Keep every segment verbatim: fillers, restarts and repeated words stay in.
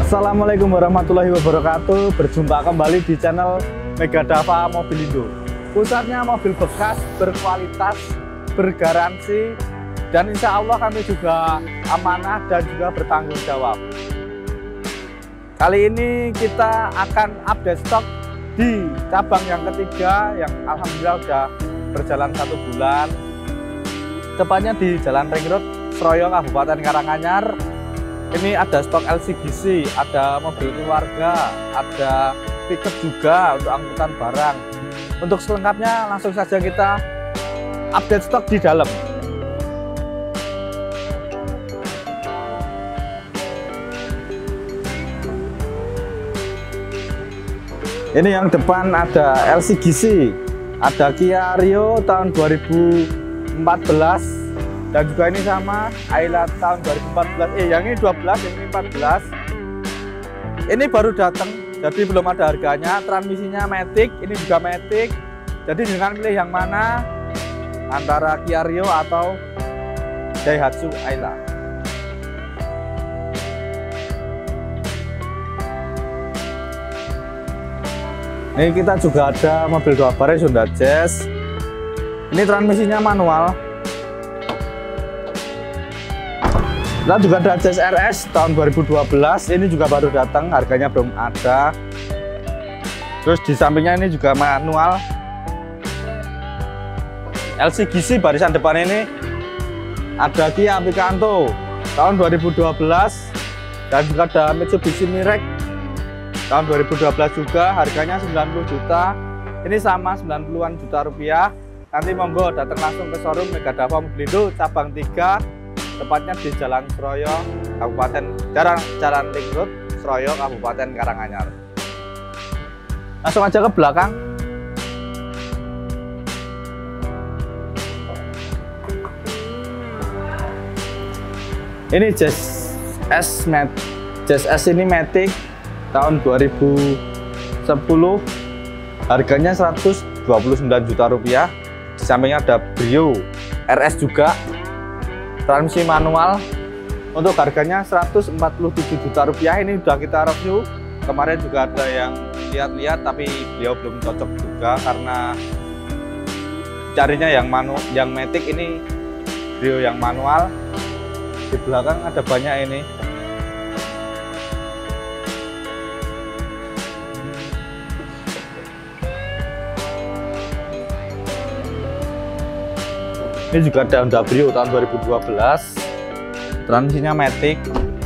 Assalamualaikum warahmatullahi wabarakatuh. Berjumpa kembali di channel Megadava Mobilindo. Pusatnya mobil bekas, berkualitas, bergaransi, dan insya Allah kami juga amanah dan juga bertanggung jawab. Kali ini kita akan update stok di cabang yang ketiga yang alhamdulillah sudah berjalan satu bulan. Tepatnya di Jalan Ring Road, Sroyo, Kabupaten Karanganyar. Ini ada stok L C G C, ada mobil keluarga, ada pickup juga untuk angkutan barang. Untuk selengkapnya langsung saja kita update stok di dalam. Ini yang depan ada L C G C, ada Kia Rio tahun dua ribu empat belas. Dan juga ini sama Ayla tahun dua ribu empat belas, eh yang ini dua belas, yang ini empat belas. Ini baru datang, jadi belum ada harganya. Transmisinya Matic, ini juga Matic. Jadi dengan pilih yang mana antara Kia Rio atau Daihatsu Ayla. Ini kita juga ada mobil dua baris Honda Jazz. Ini transmisinya manual. Kita juga ada Jazz R S tahun dua ribu dua belas, ini juga baru datang, harganya belum ada. Terus di sampingnya ini juga manual. L C G C barisan depan ini ada Kia Picanto tahun dua ribu dua belas, dan juga ada Mitsubishi Mirage tahun dua ribu dua belas juga, harganya sembilan puluh juta. Ini sama sembilan puluhan juta rupiah. Nanti monggo datang langsung ke showroom Megadava Mobilindo cabang tiga. Tepatnya di Jalan Sroyo, Kabupaten Jalan Jalan Ring Road, Sroyo, Kabupaten Karanganyar. Langsung aja ke belakang. Ini Jazz S Mat, Jazz S ini Matic tahun dua ribu sepuluh, harganya seratus dua puluh sembilan juta rupiah. Di sampingnya ada Brio R S juga. Transmisi manual, untuk harganya seratus empat puluh tujuh juta rupiah. Ini sudah kita review kemarin, juga ada yang lihat-lihat tapi beliau belum cocok juga karena carinya yang manual, yang Matic. Ini Brio yang manual. Di belakang ada banyak ini. Ini juga ada Honda Brio tahun dua ribu dua belas, transmisinya Matic,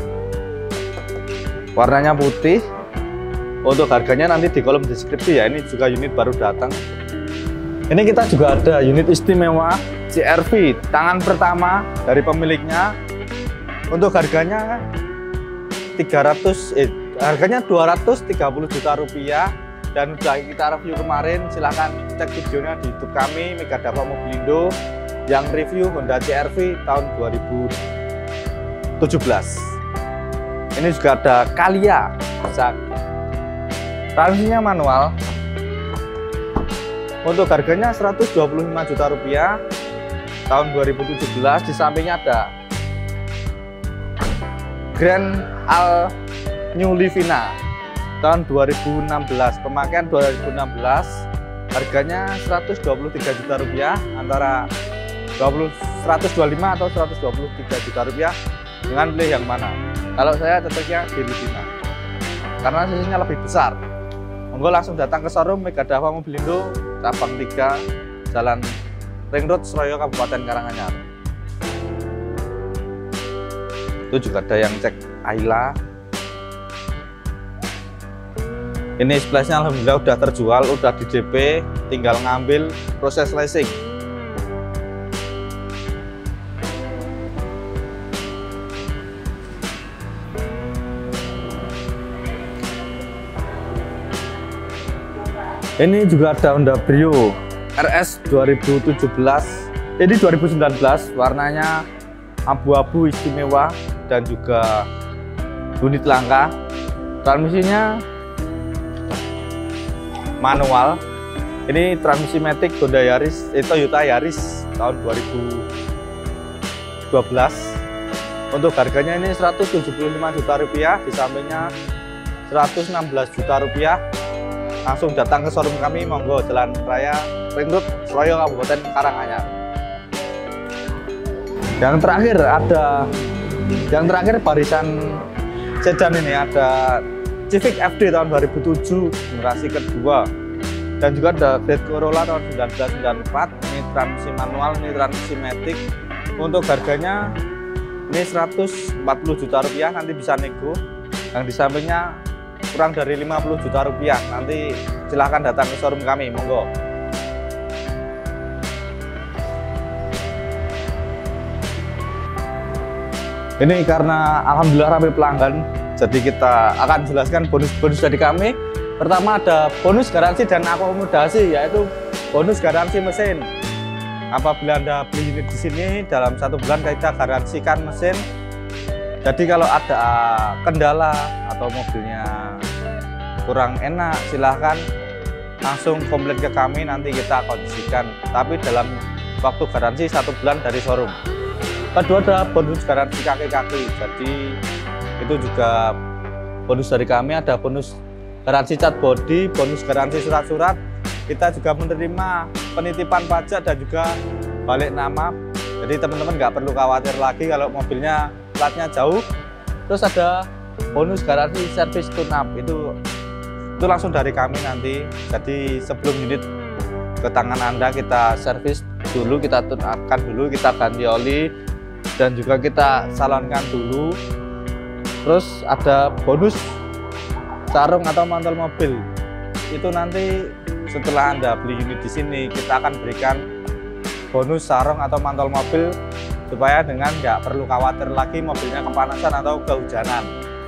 warnanya putih. Untuk harganya nanti di kolom deskripsi ya. Ini juga unit baru datang. Ini kita juga ada unit istimewa C R V tangan pertama dari pemiliknya. Untuk harganya tiga ratus, eh, harganya dua ratus tiga puluh juta rupiah. Dan sudah kita review kemarin. Silahkan cek videonya di YouTube kami Megadava Mobilindo yang review Honda C R V tahun dua ribu tujuh belas. Ini juga ada Calya, transmisinya manual. Untuk harganya seratus dua puluh lima juta rupiah tahun dua ribu tujuh belas. Di sampingnya ada Grand Al New Livina tahun dua ribu enam belas, pemakaian dua ribu enam belas, harganya seratus dua puluh tiga juta rupiah, antara seratus dua puluh lima atau seratus dua puluh tiga juta rupiah, dengan pilih yang mana. Kalau saya cocoknya di Livina karena sisinya lebih besar. Monggo langsung datang ke showroom Megadava Mobilindo cabang tiga, Jalan Ring Road, Sroyo, Kabupaten Karanganyar. Itu juga ada yang cek Ayla. Ini splashnya alhamdulillah udah terjual, udah di D P, tinggal ngambil proses leasing. Ini juga ada Honda Brio R S dua ribu tujuh belas, ini dua ribu sembilan belas, warnanya abu-abu istimewa dan juga unit langka. Transmisinya manual. Ini transmisi Matic Honda Yaris, eh, Toyota Yaris tahun dua ribu dua belas. Untuk harganya ini seratus tujuh puluh lima juta rupiah, di sampingnya seratus enam belas juta rupiah. Langsung datang ke showroom kami, monggo, Jalan Raya Ring Road, Seroyo, Kabupaten Karanganyar. Yang terakhir ada, yang terakhir barisan sedan ini ada Civic F D tahun dua ribu tujuh generasi kedua, dan juga ada Great Corolla tahun seribu sembilan ratus sembilan puluh empat. Ini transmisi manual, ini transmisi matic. Untuk harganya ini seratus empat puluh juta rupiah, nanti bisa nego. Yang di sampingnya kurang dari lima puluh juta rupiah, nanti silahkan datang ke showroom kami, monggo. Ini karena alhamdulillah ramai pelanggan, jadi kita akan jelaskan bonus-bonus dari kami. Pertama ada bonus garansi dan akomodasi, yaitu bonus garansi mesin. Apabila Anda beli unit di sini, dalam satu bulan kita garansikan mesin. Jadi kalau ada kendala atau mobilnya kurang enak, silahkan langsung komplain ke kami, nanti kita kondisikan. Tapi dalam waktu garansi satu bulan dari showroom. Kedua ada bonus garansi kaki-kaki, jadi itu juga bonus dari kami. Ada bonus garansi cat body, bonus garansi surat-surat. Kita juga menerima penitipan pajak dan juga balik nama. Jadi teman-teman nggak perlu khawatir lagi kalau mobilnya platnya jauh. Terus ada bonus garansi servis tune-up, itu itu langsung dari kami nanti. Jadi sebelum unit ke tangan Anda, kita servis dulu, kita tune-upkan dulu, kita ganti oli, dan juga kita salonkan dulu. Terus ada bonus sarung atau mantel mobil. Itu nanti setelah Anda beli unit di sini, kita akan berikan bonus sarung atau mantel mobil supaya dengan nggak perlu khawatir lagi mobilnya kepanasan atau kehujanan.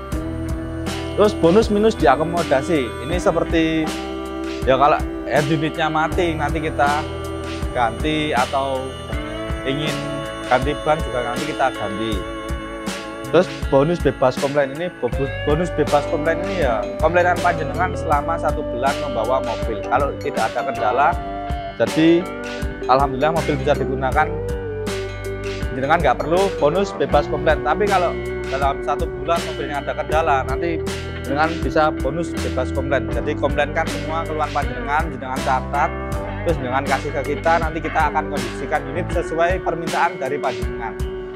Terus bonus minus di akomodasi. Ini seperti ya kalau head unitnya mati, nanti kita ganti, atau ingin ganti ban juga nanti kita ganti. Terus bonus bebas komplain, ini bonus bebas komplain ini ya komplainan panjenengan selama satu bulan membawa mobil. Kalau tidak ada kendala, jadi alhamdulillah mobil bisa digunakan, jenengan nggak perlu bonus bebas komplain. Tapi kalau dalam satu bulan mobilnya ada kendala, nanti jenengan bisa bonus bebas komplain. Jadi komplainkan semua keluhan panjenengan, jenengan catat, terus jenengan kasih ke kita, nanti kita akan kondisikan unit sesuai permintaan dari panjenengan.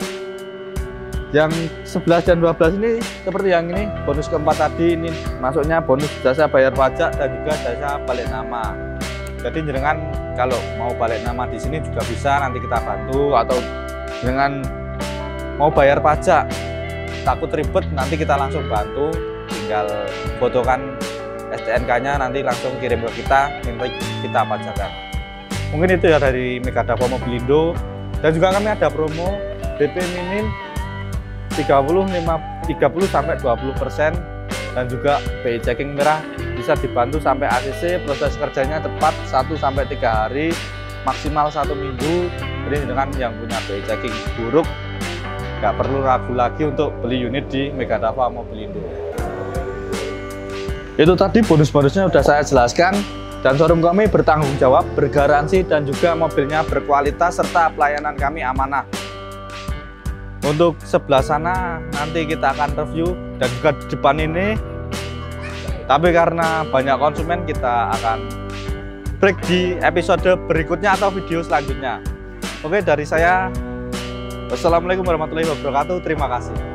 Yang sebelas dan dua belas ini seperti yang ini, bonus keempat tadi ini masuknya bonus jasa bayar pajak dan juga jasa balik nama. Jadi jenengan kalau mau balik nama di sini juga bisa, nanti kita bantu. Atau jenengan mau bayar pajak takut ribet, nanti kita langsung bantu, tinggal fotokan S T N K-nya, nanti langsung kirim ke kita, nanti kita pajakan. Mungkin itu ya dari Megadava Mobilindo. Dan juga kami ada promo D P minim tiga puluh sampai dua puluh persen, dan juga B I checking merah bisa dibantu sampai A C C. Proses kerjanya cepat satu sampai tiga hari, maksimal satu minggu. Jadi dengan yang punya B I checking buruk nggak perlu ragu lagi untuk beli unit di Megadava Mobilindo. Itu tadi bonus-bonusnya sudah saya jelaskan, dan showroom kami bertanggung jawab, bergaransi, dan juga mobilnya berkualitas serta pelayanan kami amanah. Untuk sebelah sana nanti kita akan review, dan juga di depan ini. Tapi karena banyak konsumen, kita akan break di episode berikutnya atau video selanjutnya. Oke, dari saya, wassalamualaikum warahmatullahi wabarakatuh. Terima kasih.